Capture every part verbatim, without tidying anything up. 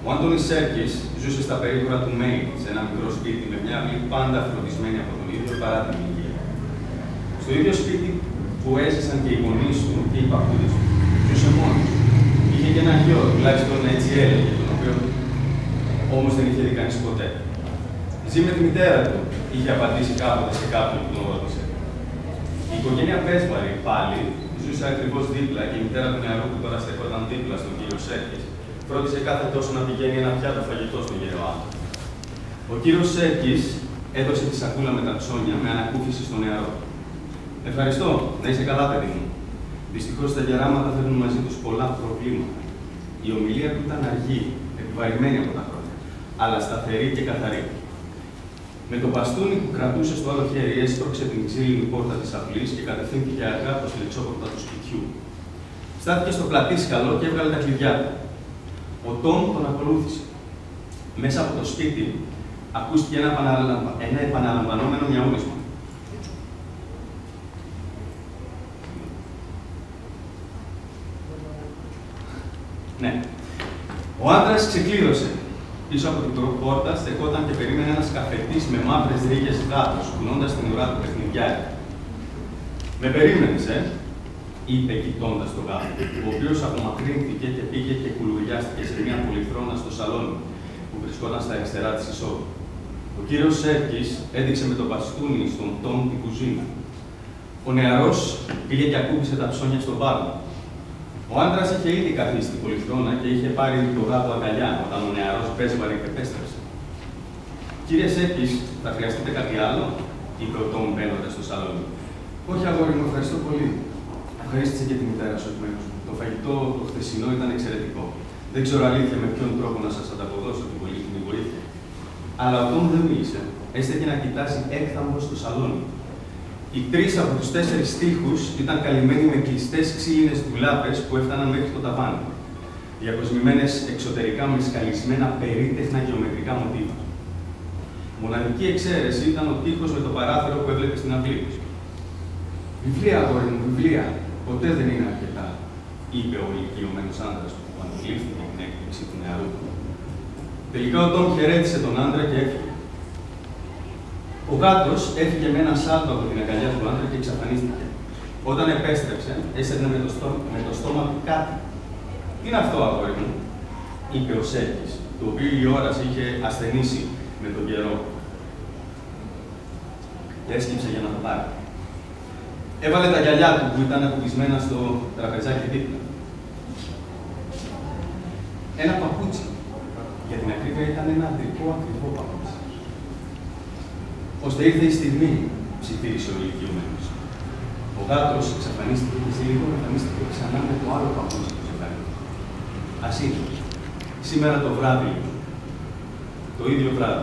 Ο Άντωνης Σέρκης ζούσε στα περίγωρα του Μέιν, σε ένα μικρό σπίτι με μια αυλή πάντα φροντισμένη από τον ίδιο παρά την ηλικία. Στο ίδιο σπίτι που έζησαν και οι γονείς του και οι παππούδες του. Ζούσε μόνος. Είχε και ένα γιο, τουλάχιστον έτσι έλεγε, τον οποίο όμως δεν είχε δει κανείς ποτέ. Ζει με τη μητέρα του, είχε απαντήσει κάποτε σε κάποιον που τον ρώτησε. Η οικογένεια Πέσβαρη πάλι ζούσε ακριβώς δίπλα και η μητέρα του νεαρού που τώρα στεκόταν δίπλα στον κύριο Σέρκης φρόντισε κάθε τόσο να πηγαίνει ένα πιάτο φαγητό στον γέρο άνθρωπο. Ο κύριος Σέρκης έδωσε τη σακούλα με τα ψώνια με ανακούφιση στον νεαρό. Ευχαριστώ, να είσαι καλά, παιδί μου. Δυστυχώς τα γεράματα φέρνουν μαζί τους πολλά προβλήματα. Η ομιλία του ήταν αργή, επιβαρημένη από τα χρόνια, αλλά σταθερή και καθαρή. Με το μπαστούνι που κρατούσε στο άλλο χέρι, έσπρωξε την ξύλινη πόρτα της αυλής και κατευθύνθηκε αργά προς την εξώπορτα του σπιτιού. Στάθηκε στο πλατήσκαλο και έβγαλε τα κλειδιά του. Ο Τόμ τον ακολούθησε. Μέσα από το σπίτι ακούστηκε ένα, επαναλαμβα... ένα επαναλαμβανόμενο μιαούρισμα. Ναι. Ο άντρας ξεκλείδωσε. Πίσω από την πόρτα στεκόταν και περίμενε ένας καφετής με μαύρες ρίγες γάτος, κουνώντας την ουρά του παιχνιδιάρη. «Με περίμενες, ε», είπε κοιτώντας τον γάτο, ο οποίος απομακρύνθηκε και πήγε και κουλουριάστηκε σε μια πολυθρόνα στο σαλόνι, που βρισκόταν στα αριστερά της εισόδου. Ο κύριος Σέρκης έδειξε με το μπαστούνι στον Τόμ την κουζίνα. Ο νεαρός πήγε και ακούμπησε τα ψώνια στον πάγκο. Ο άντρας είχε ήδη καθίσει στην πολυθρόνα και είχε πάρει το γάτο αγκαλιά όταν ο νεαρός Πέσβαρη επέστρεψε. «Κύριε Σέρκης, θα χρειαστείτε κάτι άλλο», είπε ο Τόμ μπαίνοντας στο σαλόνι. «Όχι, αγόρι μου, ευχαριστώ πολύ». Ευχαρίστησε και τη μητέρα σου εκ μέρους μου. Το φαγητό το χθεσινό ήταν εξαιρετικό. Δεν ξέρω αλήθεια με ποιον τρόπο να σας ανταποδώσω την βοήθεια. Αλλά ο Τόμ δεν μίλησε. Έστεκε να κοιτάσει έκθαμβο στο σαλόνι. Οι τρεις από τους τέσσερις τοίχους ήταν καλυμμένοι με κλειστές ξύλινες ντουλάπες που έφταναν μέχρι το ταβάνι, διακοσμημένες εξωτερικά με σκαλισμένα περίτεχνα γεωμετρικά μοτίβα. Μοναδική εξαίρεση ήταν ο τοίχος με το παράθυρο που έβλεπε στην αυλή. «Βιβλία, αγόρι μου, βιβλία. Ποτέ δεν είναι αρκετά», είπε ο ηλικιωμένος άντρας που αντιλήφθηκε την έκπληξη του νεαρού. Τελικά ο Τόμ χαιρέτησε τον άντρα και έφυγε. Ο γάτος έφυγε με ένα σάλτο από την αγκαλιά του άντρα και εξαφανίστηκε. Όταν επέστρεψε, έσαιρνε με το, στόμα, με το στόμα του κάτι. «Τι είναι αυτό, αγόρι μου», είπε ο Σέρκης, το οποίο η όραση είχε ασθενήσει με τον καιρό. Και έσκυψε για να το πάρει. Έβαλε τα γυαλιά του που ήταν ακουμπισμένα στο τραπεζάκι δίπλα. Ένα παπούτσι. Για την ακρίβεια ήταν ένα αντρικό ακριβό παπούτσι. Ώστε ήρθε η στιγμή, ψιθύρισε ο ηλικιωμένος. Ο γάτος εξαφανίστηκε και σε λίγο εμφανίστηκε ξανά με το άλλο παπούτσι που ζευγάρι. Ας είναι. Σήμερα το βράδυ, το ίδιο βράδυ.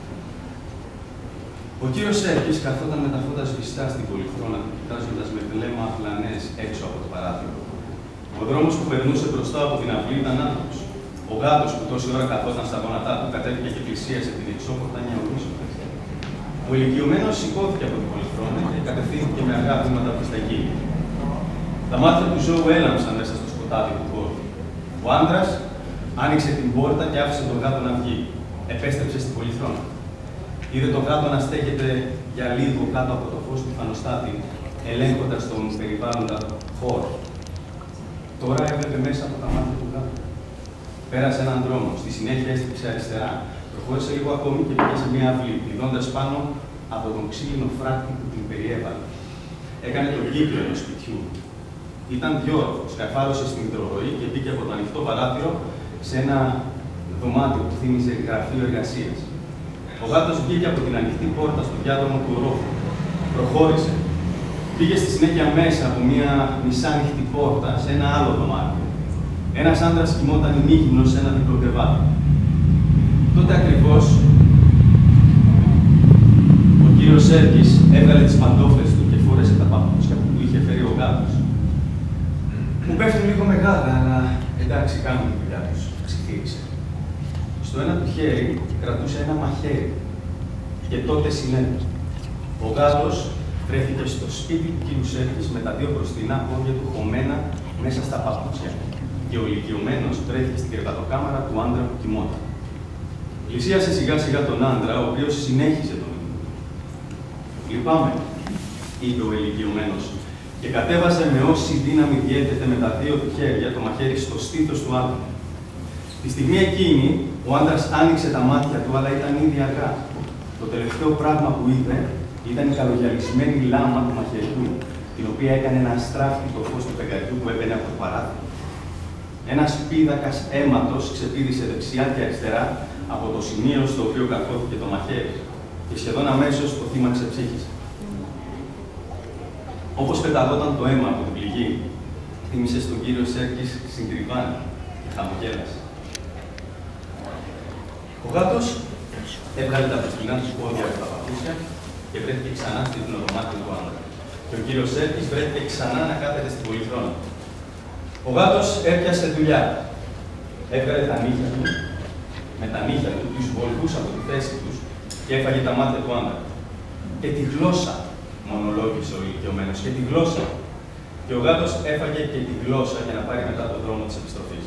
Ο κύριος Σέρκης καθόταν με τα φώτα σβηστά στην πολυθρόνα του, κοιτάζοντας με βλέμμα αφλανές έξω από το παράθυρο. Ο δρόμος που περνούσε μπροστά από την αυλή ήταν άδειος. Ο γάτος που τόση ώρα καθόταν στα γόνατά του κατέβηκε και πλησίασε την εξώπορτα νιαουρίζοντας. Ο ηλικιωμένος σηκώθηκε από την πολυθρόνα και κατευθύνθηκε με αργά βήματα προς τα εκεί. Τα μάτια του ζώου έλαμψαν μέσα στο σκοτάδι του χώρου. Ο άντρας άνοιξε την πόρτα και άφησε τον γάτο να βγει. Επέστρεψε στην πολυθρόνα. Είδε τον γάτο να στέκεται για λίγο κάτω από το φως του φανοστάτη, ελέγχοντας τον περιβάλλοντα χώρο. Τώρα έβλεπε μέσα από τα μάτια του γάτου. Πέρασε έναν δρόμο, στη συνέχεια έστριψε αριστερά. Προχώρησε λίγο ακόμη και πήγε σε μια αυλή, κλειδώντας πάνω από τον ξύλινο φράχτη που την περιέβαλε. Έκανε τον κύκλο ενός σπιτιού. Ήταν διόρροφος, καθάρωσε στην υδροροή και μπήκε από το ανοιχτό παράθυρο σε ένα δωμάτιο που θύμιζε γραφείο εργασίας. Ο γάτος βγήκε από την ανοιχτή πόρτα στο διάδρομο του ορόφου. Προχώρησε. Πήγε στη συνέχεια μέσα από μια μισάνοιχτη πόρτα σε ένα άλλο δωμάτιο. Ένας άντρας κοιμόταν ημίγυμνος σε ένα διπλό κρεβάτι. Τότε ακριβώς ο κύριος Σέρκης έβγαλε τις παντόφλες του και φόρεσε τα παπούτσια που του είχε φέρει ο γάτος. «Μου πέφτουν λίγο μεγάλα, αλλά εντάξει, κάνουν τη δουλειά τους», ψιθύρισε. Στο ένα του χέρι κρατούσε ένα μαχαίρι. Και τότε συνέβη. Ο γάτος βρέθηκε στο σπίτι του κύριου Σέρκης με τα δύο μπροστινά πόδια του χωμένα μέσα στα παπούτσια. και ο ηλικιωμένος βρέθηκε στην κρεβατοκάμαρα του άντρα που κοιμόταν. Πλησίασε σιγά σιγά τον άντρα, ο οποίος συνέχιζε τον ύπνο. «Λυπάμαι», είπε ο ηλικιωμένος, και κατέβασε με όση δύναμη διέθετε με τα δύο του χέρια το μαχαίρι στο στήθος του άντρα. Τη στιγμή εκείνη, ο άντρας άνοιξε τα μάτια του, αλλά ήταν ήδη αργά. Το τελευταίο πράγμα που είδε ήταν η καλογιαλισμένη λάμα του μαχαιριού, την οποία έκανε να στράφει το φως του φεγγαριού που έμπαινε από το παράθυρο. Ένας πίδακας αίματος ξεπήδησε δεξιά και αριστερά από το σημείο στο οποίο καθόθηκε το μαχαίρι, και σχεδόν αμέσως το θύμα ξεψύχησε. Όπως πεταγόταν το αίμα από την πληγή, θύμισε στον κύριο Σέρκης συντριβάνι και χαμογέλασε. Ο γάτος έβγαλε τα μπροστινά του πόδια από τα παπούτσια και βρέθηκε ξανά στην δωμάτιο του άντρα. Και ο κύριος Σέρκης βρέθηκε ξανά να κάθεται στην πολυθρόνα. Ο γάτος έπιασε δουλειά. Έβγαλε τα νύχια του, με τα νύχια του, τους βολκούς από τη θέση τους και έφαγε τα μάτια του άντρα. Και τη γλώσσα, μονολόγησε ο ηλικιωμένος, και τη γλώσσα. Και ο γάτος έφαγε και τη γλώσσα για να πάρει μετά τον δρόμο της επιστροφής.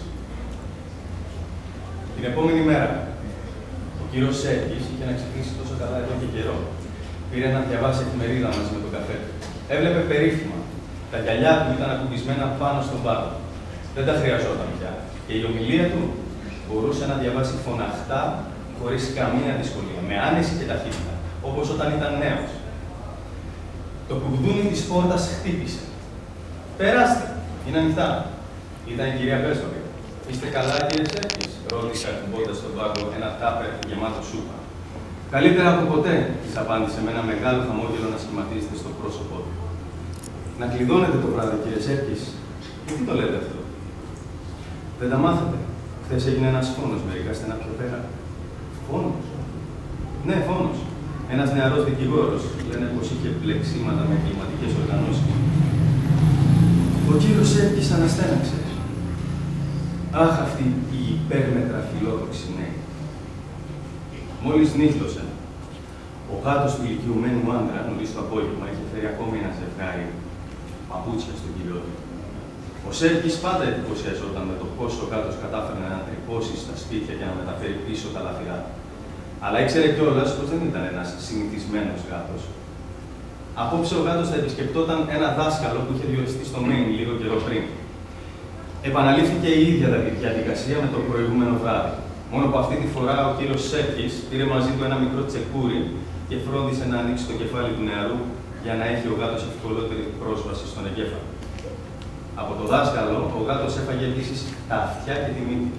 Την επόμενη μέρα, ο κύριος Σέρκης είχε να ξυπνήσει τόσο καλά εδώ και καιρό. Πήρε να διαβάσει εφημερίδα μαζί με τον καφέ του. Έβλεπε περίφημα. Τα γυαλιά του ήταν ακουμπισμένα πάνω στον πάτο. Δεν τα χρειαζόταν πια. Και η ομιλία του μπορούσε να διαβάσει φωναχτά, χωρίς καμία δυσκολία, με άνεση και ταχύτητα, όπως όταν ήταν νέος. Το κουδούνι της πόρτας χτύπησε. «Περάστε, είναι ανοιχτά», ήταν η κυρία Πέσβαρη. «Είστε καλά, κύριε Σέρκης?» ρώτησε ακουμπώντας στον πάγκο ένα τάπερ γεμάτο σούπα. «Καλύτερα από ποτέ», της απάντησε με ένα μεγάλο χαμόγελο να σχηματίζεται στο πρόσωπό του. «Να κλειδώνετε το βράδυ, κύριε Σέρκης?» «Γιατί το λέτε αυτό?» «Δεν τα μάθατε. Χθες έγινε ένας φόνος μερικά στενά πιο πέρα». «Φόνος?» «Ναι, φόνος. Ένας νεαρός δικηγόρος, λένε πως είχε μπλεξίματα με εγκληματικές οργανώσεις». Ο κύριος Σέρκης αναστέναξε. «Αχ, αυτή η υπέρμετρα φιλόδοξη νέη». Μόλις νύχλωσε, ο γάτος του ηλικιωμένου άντρα, νωρίς το απόγευμα, είχε φέρει ακόμη ένα ζευγάρι παπούτσια στον κύριο του. Ο Σέρκης πάντα εντυπωσιαζόταν με το πώς ο γάτος κατάφερε να τρυπώσει στα σπίτια και να μεταφέρει πίσω τα λαφυρά. Αλλά ήξερε κιόλας πως δεν ήταν ένας συνηθισμένος γάτος. Απόψε ο γάτος θα επισκεπτόταν ένα δάσκαλο που είχε διοριστεί στο Μέιν λίγο καιρό πριν. Επαναλήφθηκε η ίδια διαδικασία με το προηγούμενο βράδυ. Μόνο που αυτή τη φορά ο κύριος Σέρκης πήρε μαζί του ένα μικρό τσεκούρι και φρόντισε να ανοίξει το κεφάλι του νεαρού για να έχει ο γάτος ευκολότερη πρόσβαση στον εγκέφαλο. Από το δάσκαλο, ο γάτος έφαγε επίσης τα αυτιά και τη μύτη.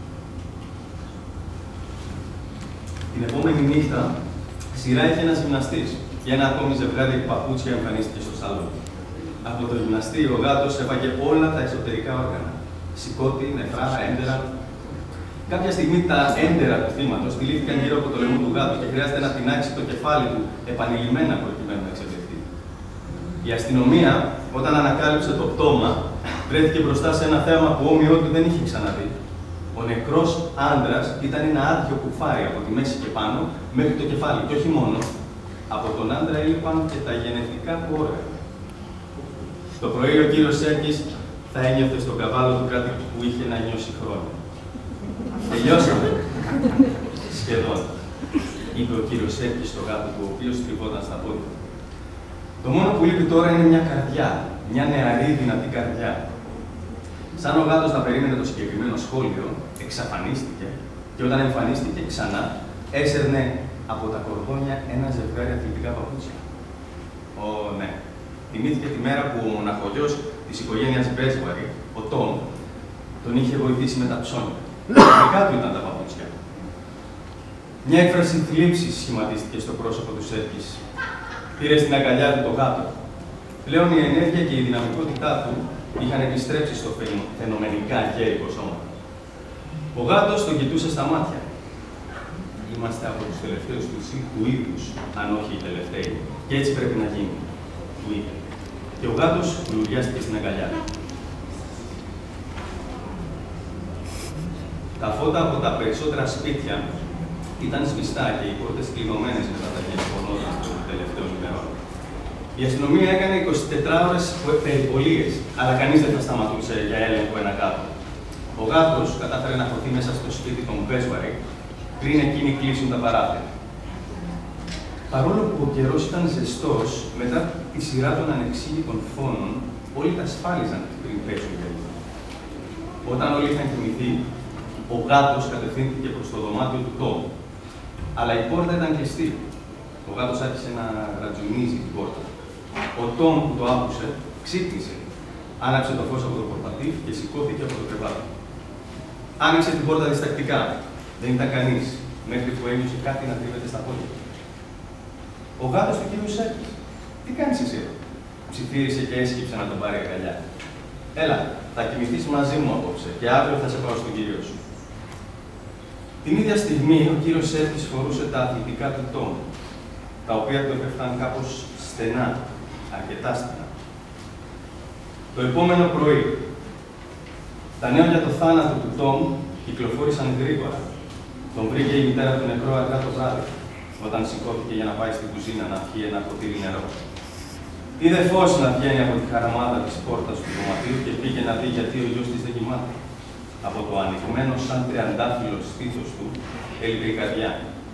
Την επόμενη νύχτα, σειρά είχε ένας γυμναστής και ένα ακόμη ζευγάρι παπούτσια εμφανίστηκε στο σαλόνι. Από το γυμναστή, ο γάτος έφαγε όλα τα εσωτερικά όργανα. Σηκώτη, νεφρά, έντερα. Κάποια στιγμή τα έντερα του θύματος τυλίχθηκαν γύρω από το λαιμό του γάτου και χρειάζεται να τεινάξει το κεφάλι του επανειλημμένα προκειμένου να εξελιχθεί. Η αστυνομία, όταν ανακάλυψε το πτώμα, βρέθηκε μπροστά σε ένα θέαμα που όμοιό του δεν είχε ξαναδεί. Ο νεκρός άντρας ήταν ένα άδειο κουφάρι από τη μέση και πάνω μέχρι το κεφάλι. Και όχι μόνο, από τον άντρα έλειπαν και τα γενετικά του όργανα. Το πρωί ο κύριος Σέρκης θα ένιωθε στον καβάλο του κάτι που είχε να νιώσει χρόνια. «Τελειώσαμε», σχεδόν, είπε ο κύριος Σέρκης στο γάτο του, ο οποίος τριβόταν στα πόδια. «Το μόνο που λείπει τώρα είναι μια καρδιά, μια νεαρή δυνατή καρδιά». Σαν ο γάτος να περίμενε το συγκεκριμένο σχόλιο, εξαφανίστηκε και όταν εμφανίστηκε ξανά, έσερνε από τα κορδόνια ένα ζευγάρι αθλητικά παπούτσια. Ω, ναι. Θυμήθηκε τη μέρα που ο μοναχογιός της οικογένειας Μπέσβαρη, ο Τόμ, τον είχε βοηθήσει με τα ψώνια. Δικά του ήταν τα παπούτσια. Μια έκφραση θλίψης σχηματίστηκε στο πρόσωπο του Σέρκης. Πήρε στην αγκαλιά του το γάτο. Πλέον η ενέργεια και η δυναμικότητά του είχαν επιστρέψει στο φαινομενικά γέρικο σώμα. Ο γάτος τον κοιτούσε στα μάτια. «Είμαστε από τους τελευταίους του, του είδους, αν όχι οι τελευταίοι, και έτσι πρέπει να γίνει», του είπε. Και ο γάτος λουριάστηκε στην αγκαλιά του. Τα φώτα από τα περισσότερα σπίτια ήταν σβηστά και οι πόρτες κλειδωμένες μετά τα γεγονότα των τελευταίων ημερών. Η αστυνομία έκανε εικοσιτετράωρες περιπολίες, αλλά κανείς δεν θα σταματούσε για έλεγχο ένα κάτω. Ο γάτος κατάφερε να χωθεί μέσα στο σπίτι των Μπέσβαρη πριν εκείνοι κλείσουν τα παράθυρα. Παρόλο που ο καιρός ήταν ζεστός, μετά τη σειρά των ανεξήγητων φόνων, όλοι τα ασφάλιζαν πριν πέσουν για λίγο. Όταν όλοι είχαν κοιμηθεί, ο γάτος κατευθύνθηκε προς το δωμάτιο του Τόμ. Αλλά η πόρτα ήταν κλειστή. Ο γάτος άρχισε να ρατζουνίζει την πόρτα. Ο Τόμ που το άκουσε, ξύπνησε. Άναψε το φως από το πορτατίφ και σηκώθηκε από το κρεβάτι. Άνοιξε την πόρτα διστακτικά. Δεν ήταν κανείς, μέχρι που ένιωσε κάτι να τρίβεται στα πόδια. Ο γάτος του κύριου Σέρκης. Τι κάνεις εσύ εδώ? Ψιθύρισε και έσκυψε να τον πάρει αγκαλιά. Έλα, θα κοιμηθείς μαζί μου απόψε και αύριο θα σε πάω στον κύριο σου. Την ίδια στιγμή ο κύριος Σέρκης φορούσε τα αθλητικά του Τόμ, τα οποία του έπεφταν κάπως στενά, αρκετά στενά. Το επόμενο πρωί, τα νέα για το θάνατο του Τόμ κυκλοφόρησαν γρήγορα. Τον βρήκε η μητέρα του νεκρό αργά το βράδυ, όταν σηκώθηκε για να πάει στην κουζίνα να πιει ένα ποτήρι νερό. Είδε φως να βγαίνει από τη χαραμάδα της πόρτας του δωματίου και πήγε να δει γιατί ο γιος της δεν κοιμάται. Από το ανοιγμένο σαν τριαντάφυλλο στήθος του έλειπε η καρδιά.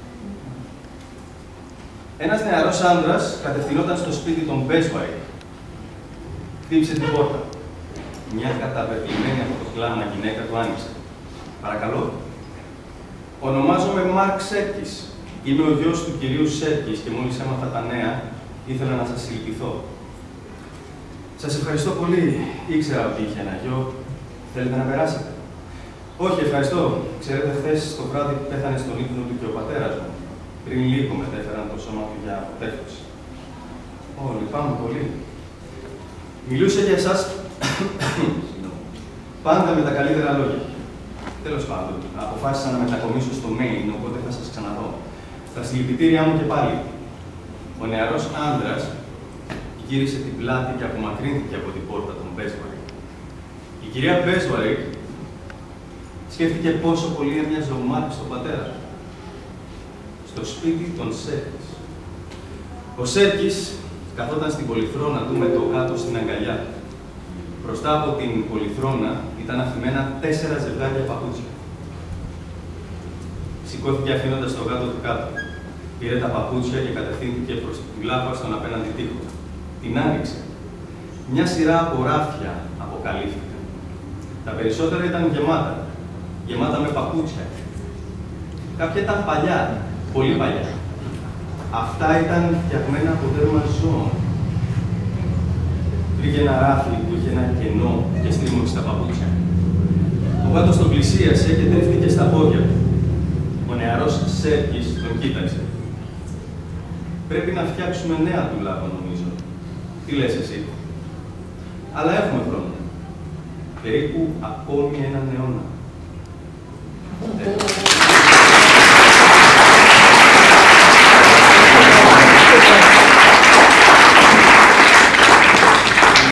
Ένας νεαρός άντρας κατευθυνόταν στο σπίτι των Μπέσβαρη. Χτύπησε την πόρτα. Μια καταπεπλημένη από το κλάμα γυναίκα του άνοιξε. Παρακαλώ. Ονομάζομαι Μαρκ Σέρκης. Είμαι ο γιος του κυρίου Σέρκης και μόλις έμαθα τα νέα, ήθελα να σας συλληπιθώ. Σας ευχαριστώ πολύ. Ήξερα ότι είχε ένα γιο. Θέλετε να περάσετε? Όχι, ευχαριστώ. Ξέρετε, χθες το βράδυ πέθανε στον ύπνο του και ο πατέρας μου. Πριν λίγο μετέφεραν το σώμα του για αποτέφωση. Ω, λυπάμαι πολύ. Μιλούσε για εσάς πάντα με τα καλύτερα λόγια. Τέλος πάντων, αποφάσισα να μετακομίσω στο Μέιν, οπότε θα σας ξαναδώ. Στα συλληπιτήριά μου και πάλι. Ο νεαρός άντρας γύρισε την πλάτη και απομακρύνθηκε από την πόρτα των Μπέσβαρη. Η κυρία Μπέσβαρη σκέφτηκε πόσο πολύ έμοιαζε ο Μάρκ στον πατέρα του. Στο σπίτι των Σέρκης. Ο Σέρκης καθόταν στην πολυθρόνα του με το γάτο στην αγκαλιά του. Μπροστά από την πολυθρόνα ήταν αφημένα τέσσερα ζευγάρια παπούτσια. Σηκώθηκε αφήνοντας το γάτο του κάτω. Πήρε τα παπούτσια και κατευθύνθηκε προς την λάπα στον απέναντι τοίχο. Την άνοιξε. Μια σειρά από ράφια αποκαλύφθηκαν. Τα περισσότερα ήταν γεμάτα. Γεμάτα με παπούτσια. Κάποια ήταν παλιά, πολύ παλιά. Αυτά ήταν φτιαγμένα από δέρμα ζώων. Βρήκε ένα ράφι που είχε ένα κενό και στρίμωξε τα παπούτσια. Ο γάτος τον πλησίασε και τρίφτηκε στα πόδια του. Ο νεαρός Σέρκης τον κοίταξε. Πρέπει να φτιάξουμε νέα ντουλάπα, νομίζω. Τι λες εσύ? Αλλά έχουμε χρόνο. Περίπου ακόμη έναν αιώνα.